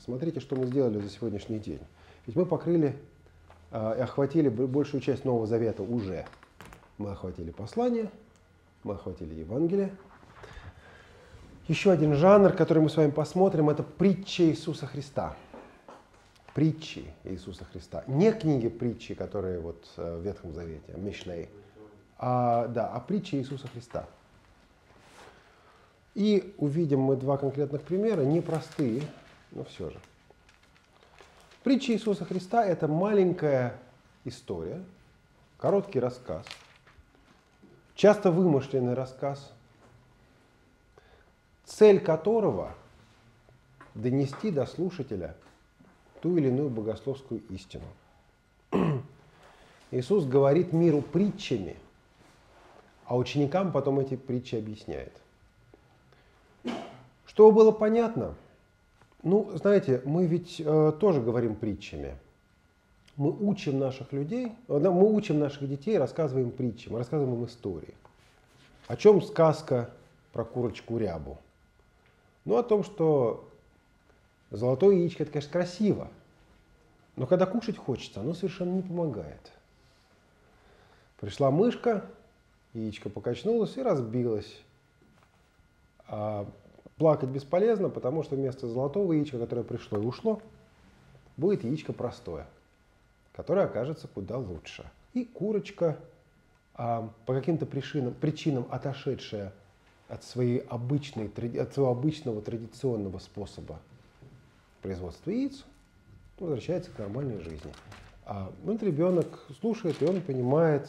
Посмотрите, что мы сделали за сегодняшний день. Ведь мы покрыли и охватили большую часть Нового Завета уже. Мы охватили послание, мы охватили Евангелие. Еще один жанр, который мы с вами посмотрим, это притча Иисуса Христа. Притчи Иисуса Христа. Не книги притчи, которые вот в Ветхом Завете, Мишней, а притчи Иисуса Христа. И увидим мы два конкретных примера, непростые, но все же. Притча Иисуса Христа – это маленькая история, короткий рассказ, часто вымышленный рассказ, цель которого – донести до слушателя ту или иную богословскую истину. Иисус говорит миру притчами, а ученикам потом эти притчи объясняет. Чтобы было понятно, ну, знаете, мы ведь тоже говорим притчами. Мы учим наших людей, мы учим наших детей, рассказываем притчи, мы рассказываем им истории. О чем сказка про курочку рябу? Ну, о том, что золотое яичко – это, конечно, красиво, но когда кушать хочется, оно совершенно не помогает. Пришла мышка, яичко покачнулось и разбилось. Плакать бесполезно, потому что вместо золотого яичка, которое пришло и ушло, будет яичко простое, которое окажется куда лучше. И курочка, по каким-то причинам отошедшая от своего обычного традиционного способа производства яиц, возвращается к нормальной жизни. Вот ребенок слушает, и он понимает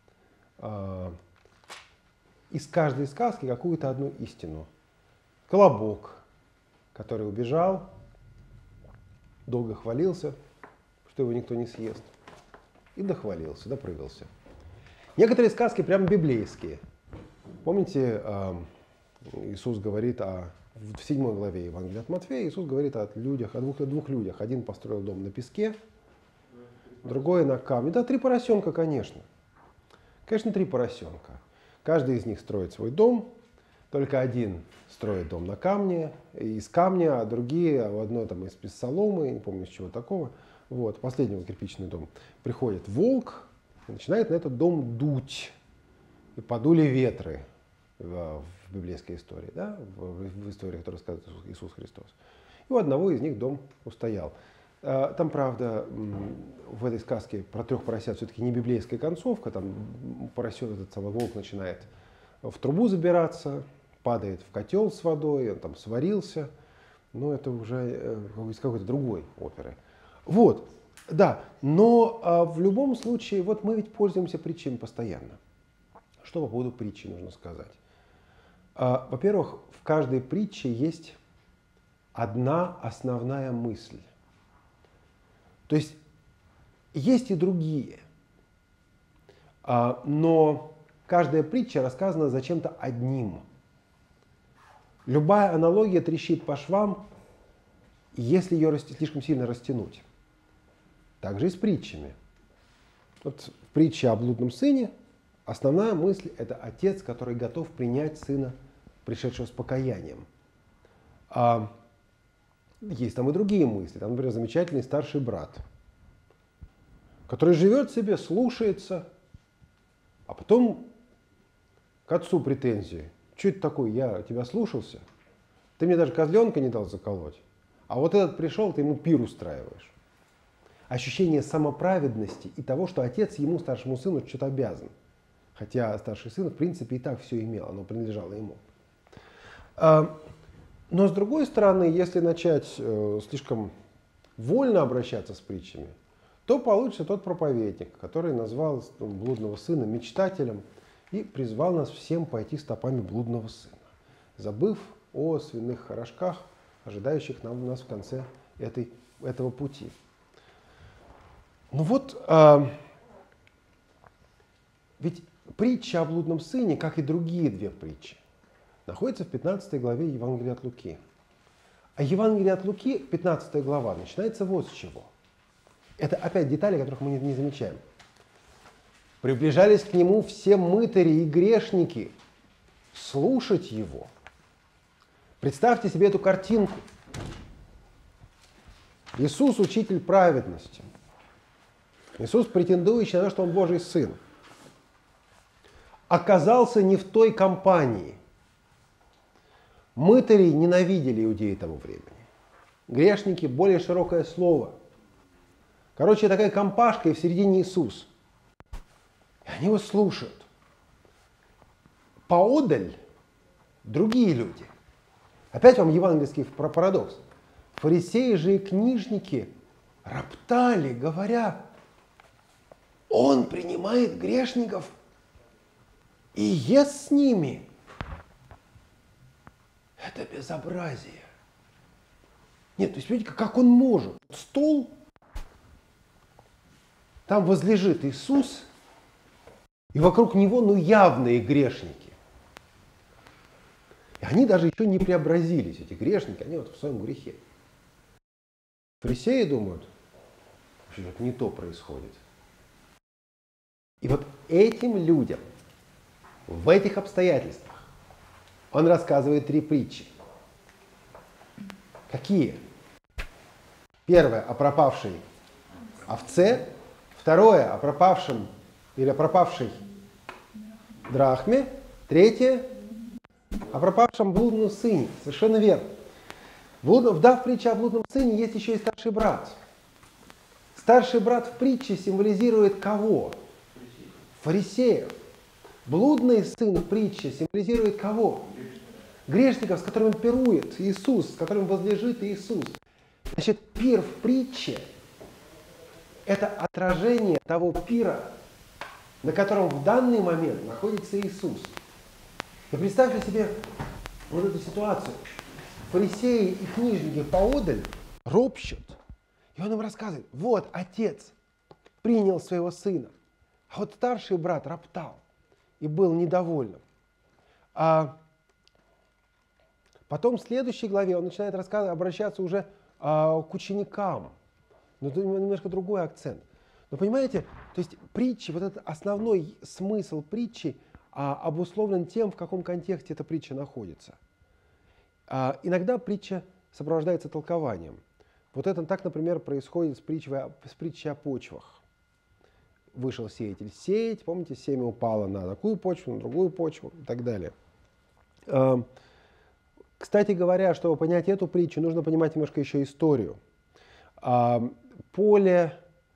из каждой сказки какую-то одну истину. Колобок, который убежал, долго хвалился, что его никто не съест, и дохвалился, допрыгался. Некоторые сказки прямо библейские. Помните, Иисус говорит в 7 главе Евангелия от Матфея, Иисус говорит о двух людях. Один построил дом на песке, другой на камне. Да, 3 поросенка, конечно. Конечно, 3 поросенка. Каждый из них строит свой дом. Только один строит дом на камне, из камня, а другие, одно там из соломы, не помню из чего такого. Вот, последний кирпичный дом. Приходит волк и начинает на этот дом дуть. И подули ветры в библейской истории, да? в истории, которую рассказывает Иисус Христос. И у одного из них дом устоял. Там, правда, в этой сказке про 3 поросят все-таки не библейская концовка. Там поросет, этот самый волк начинает в трубу забираться, падает в котел с водой, он там сварился, но это уже из какой-то другой оперы. Вот, да, но в любом случае, вот мы ведь пользуемся притчами постоянно. Что по поводу притчи нужно сказать? Во-первых, в каждой притче есть одна основная мысль. То есть и другие, но каждая притча рассказана зачем-то одним. Любая аналогия трещит по швам, если ее слишком сильно растянуть. Так же и с притчами. Вот в притче о блудном сыне основная мысль – это отец, который готов принять сына, пришедшего с покаянием. Есть там и другие мысли. Там, например, замечательный старший брат, который живет себе, слушается, а потом к отцу претензии. Что это такое? Я тебя слушался, ты мне даже козленка не дал заколоть, а вот этот пришел, ты ему пир устраиваешь. Ощущение самоправедности и того, что отец ему, старшему сыну, что-то обязан. Хотя старший сын, в принципе, и так все имел, оно принадлежало ему. Но с другой стороны, если начать слишком вольно обращаться с притчами, то получится тот проповедник, который назвал блудного сына мечтателем и призвал нас всем пойти стопами блудного сына, забыв о свиных рожках, ожидающих нас в конце этого пути. Ну вот, ведь притча о блудном сыне, как и другие 2 притчи, находится в 15 главе Евангелия от Луки. А Евангелие от Луки, 15 глава, начинается вот с чего. Это опять детали, которых мы не замечаем. Приближались к нему все мытари и грешники слушать его. Представьте себе эту картинку. Иисус – учитель праведности. Иисус, претендующий на то, что Он Божий Сын, оказался не в той компании. Мытари ненавидели иудеи того времени. Грешники – более широкое слово. Короче, такая компашка, и в середине Иисус. И они его слушают. Поодаль другие люди. Опять вам евангельский парадокс. Фарисеи же и книжники роптали, говоря: Он принимает грешников и ест с ними. Это безобразие. Нет, то есть, видите, как он может? Стол, там возлежит Иисус, и вокруг него, явные грешники. И они даже еще не преобразились, эти грешники, они в своем грехе. Фарисеи думают, что что-то не то происходит. И вот этим людям, в этих обстоятельствах, он рассказывает 3 притчи. Какие? Первое о пропавшей овце, второе о пропавшем или о пропавшей драхме, третье о пропавшем блудном сыне. Совершенно верно. В притче о блудном сыне есть еще и старший брат. Старший брат в притче символизирует кого? Фарисеев. Блудный сын в притче символизирует кого? Грешников, с которыми пирует Иисус, с которым возлежит Иисус. Значит, пир в притче – это отражение того пира, на котором в данный момент находится Иисус. И представьте себе вот эту ситуацию. Фарисеи и книжники поодаль ропщут. И он им рассказывает: вот отец принял своего сына, а вот старший брат роптал и был недовольным. А потом в следующей главе он начинает обращаться уже к ученикам. Но тут немножко другой акцент. Но понимаете, то есть притчи, вот этот основной смысл притчи обусловлен тем, в каком контексте эта притча находится. Иногда притча сопровождается толкованием. Вот это так, например, происходит с притчей о почвах. Вышел сеятель сеять, помните, семя упало на такую почву, на другую почву и так далее. Кстати говоря, чтобы понять эту притчу, нужно понимать немножко еще историю. Поля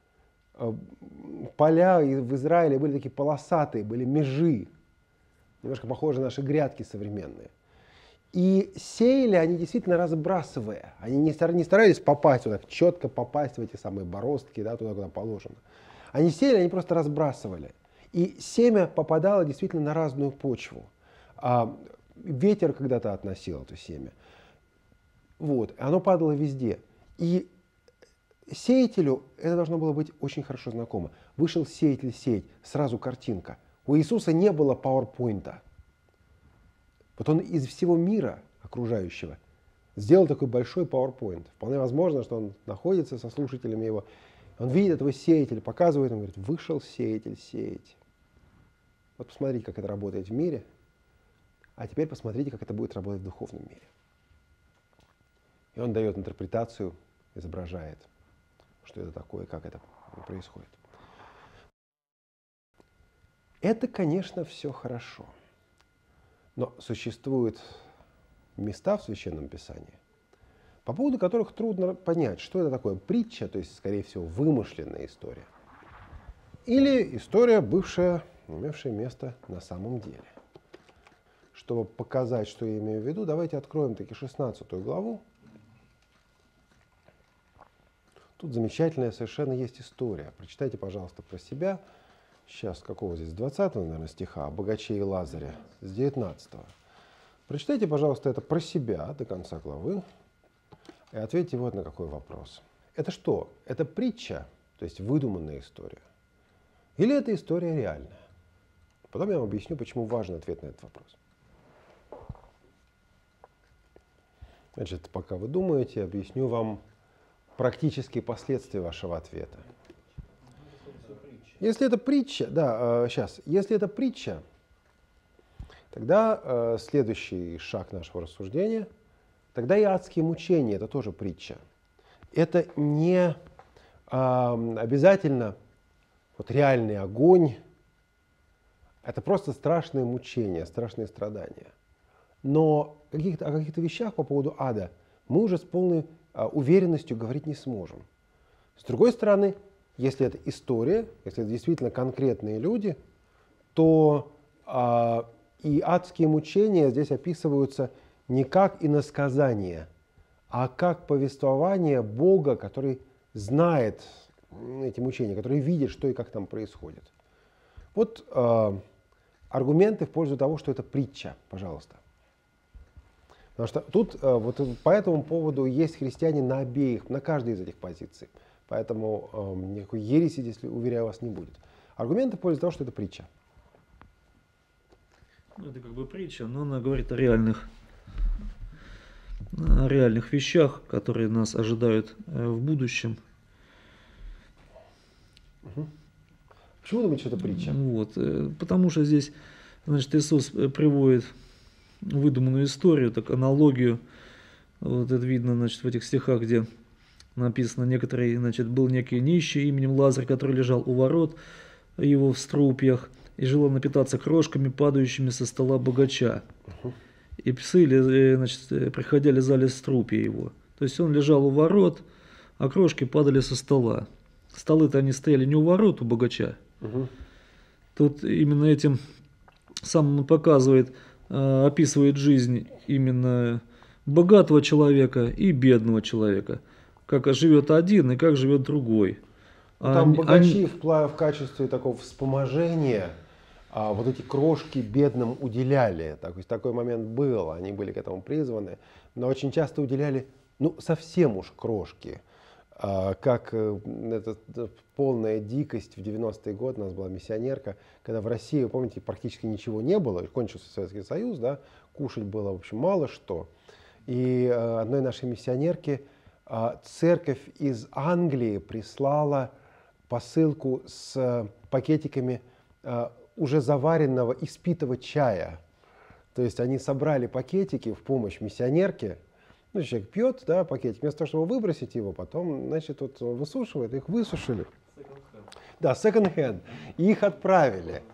в Израиле были такие полосатые, были межи, немножко похожи на наши грядки современные. И сеяли они действительно разбрасывая. Они не старались попасть, вот так четко попасть в эти самые бороздки, да, туда, куда положено. Они сеяли, они просто разбрасывали. И семя попадало действительно на разную почву. Ветер когда-то относил это семя. Вот, оно падало везде. И сеятелю это должно было быть очень хорошо знакомо. Вышел сеятель сеять, сразу картинка. У Иисуса не было пауэрпоинта. Вот он из всего мира окружающего сделал такой большой PowerPoint. Вполне возможно, что он находится со слушателями его. Он видит этого сеятеля, показывает ему, говорит: вышел сеятель сеять. Вот посмотрите, как это работает в мире. А теперь посмотрите, как это будет работать в духовном мире. И он дает интерпретацию, изображает, что это такое, как это происходит. Это, конечно, все хорошо. Но существуют места в Священном Писании, по поводу которых трудно понять, что это такое: притча, то есть, скорее всего, вымышленная история, или история, имевшая место на самом деле. Чтобы показать, что я имею в виду, давайте откроем таки 16 главу. Тут замечательная совершенно есть история. Прочитайте, пожалуйста, про себя. Сейчас, какого здесь? 20, наверное, стиха о богаче и Лазаре. С 19. Прочитайте, пожалуйста, это про себя до конца главы и ответьте вот на какой вопрос. Это что? Это притча, то есть выдуманная история? Или это история реальная? Потом я вам объясню, почему важен ответ на этот вопрос. Значит, пока вы думаете, объясню вам практические последствия вашего ответа. Если это притча, если это притча, тогда следующий шаг нашего рассуждения, тогда и адские мучения – это тоже притча. это не обязательно вот реальный огонь, это просто страшные мучения, страшные страдания. Но о каких-то вещах по поводу ада мы уже с полной уверенностью говорить не сможем. С другой стороны, если это история, если это действительно конкретные люди, то и адские мучения здесь описываются не как иносказание, а как повествование Бога, который знает эти мучения, который видит, что и как там происходит. Вот аргументы в пользу того, что это притча, пожалуйста. Потому что тут вот по этому поводу есть христиане на каждой из этих позиций. Поэтому никакой ереси здесь, уверяю вас, не будет. Аргументы в пользу того, что это притча. Ну, это как бы притча, но она говорит о реальных вещах, которые нас ожидают в будущем. Угу. Почему вы думаете, что это притча? Вот, потому что здесь, значит, Иисус приводит выдуманную историю, так аналогию. Вот это видно, значит, в этих стихах, где написано, некоторый, значит, был некий нищий именем Лазарь, который лежал у ворот его в струпьях и желал напитаться крошками, падающими со стола богача. И псы, значит, приходя, лизали струпья его. То есть он лежал у ворот, а крошки падали со стола. Столы-то они стояли не у ворот, у богача. Тут именно этим самым он показывает, описывает жизнь именно богатого человека и бедного человека. Как живет один и как живет другой. Там богачи в качестве такого вспоможения вот эти крошки бедным уделяли. То есть такой момент был, они были к этому призваны. Но очень часто уделяли, ну, совсем уж крошки. Как это полная дикость в 90-е годы, у нас была миссионерка, когда в России, вы помните, практически ничего не было, кончился Советский Союз, да, кушать было, в общем, мало что. И одной нашей миссионерке церковь из Англии прислала посылку с пакетиками уже заваренного испитого чая. То есть они собрали пакетики в помощь миссионерке. Ну, человек пьет, да, пакетик, вместо того, чтобы выбросить его, потом, значит, вот высушивает, их высушили. Да, second hand. И их отправили.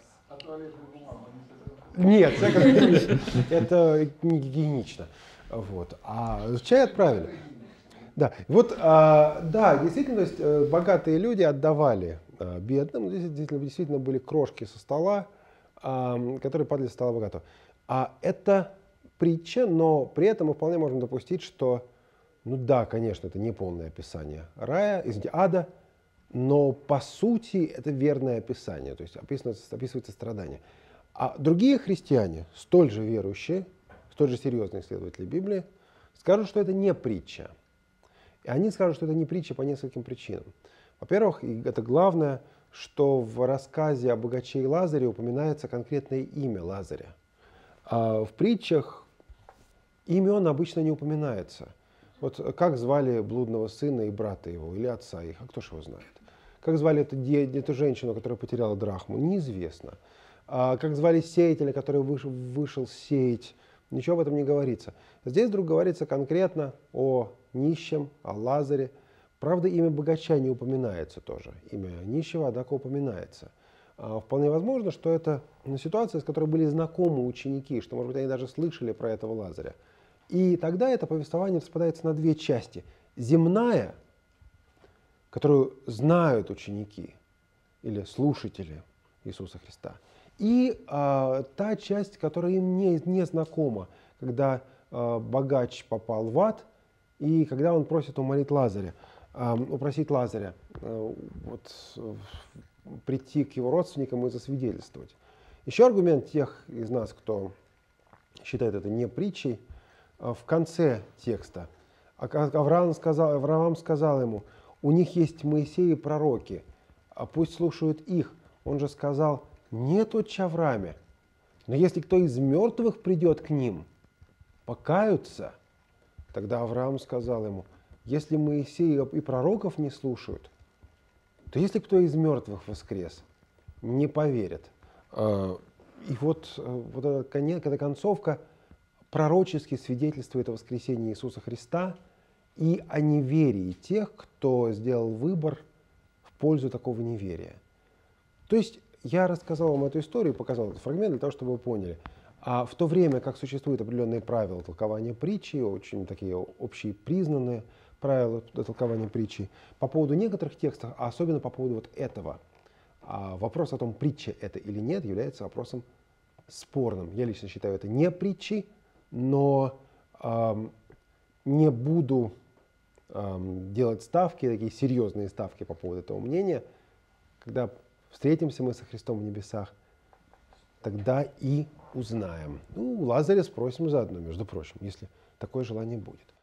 Нет, second hand это не гигиенично. Вот. А чай отправили. Да, вот, да, действительно, то есть богатые люди отдавали бедным, действительно были крошки со стола, которые падали со стола богатого. Это притча, но при этом мы вполне можем допустить, что, ну да, конечно, это не полное описание ада, но по сути это верное описание, то есть описывается страдание. А другие христиане, столь же верующие, столь же серьезные исследователи Библии, скажут, что это не притча. И они скажут, что это не притча по нескольким причинам. Во-первых, и это главное, что в рассказе о богаче и Лазаре упоминается конкретное имя Лазаря. А в притчах имен обычно не упоминается. Вот как звали блудного сына и брата его, или отца их, а кто ж его знает? Как звали эту женщину, которая потеряла драхму, неизвестно. А как звали сеятеля, который вышел сеять, ничего об этом не говорится. Здесь вдруг говорится конкретно о нищем, о Лазаре. Правда, имя богача не упоминается тоже. Имя нищего, однако, упоминается. Вполне возможно, что это ситуация, с которой были знакомы ученики, что, может быть, они даже слышали про этого Лазаря. И тогда это повествование распадается на две части. Земная, которую знают ученики или слушатели Иисуса Христа, и та часть, которая им не знакома, когда богач попал в ад, и когда он просит упросить Лазаря прийти к его родственникам и засвидетельствовать. Еще аргумент тех из нас, кто считает это не притчей, в конце текста. Авраам сказал ему: у них есть Моисей и пророки, а пусть слушают их. Он же сказал: нет, отче Аврааме, но если кто из мертвых придет к ним, покаются. Тогда Авраам сказал ему: если Моисей и пророков не слушают, то если кто из мертвых воскрес, не поверят. И вот эта концовка пророчески свидетельствует о воскресении Иисуса Христа и о неверии тех, кто сделал выбор в пользу такого неверия. То есть я рассказал вам эту историю, показал этот фрагмент для того, чтобы вы поняли. А в то время, как существуют определенные правила толкования притчи, очень такие общепризнанные правила толкования притчи, по поводу некоторых текстов, а особенно по поводу вот этого, вопрос о том, притча это или нет, является вопросом спорным. Я лично считаю это не притчей, но не буду делать ставки, такие серьезные ставки по поводу этого мнения. Когда встретимся мы со Христом в небесах, тогда и узнаем. Ну, у Лазаря спросим заодно, между прочим, если такое желание будет.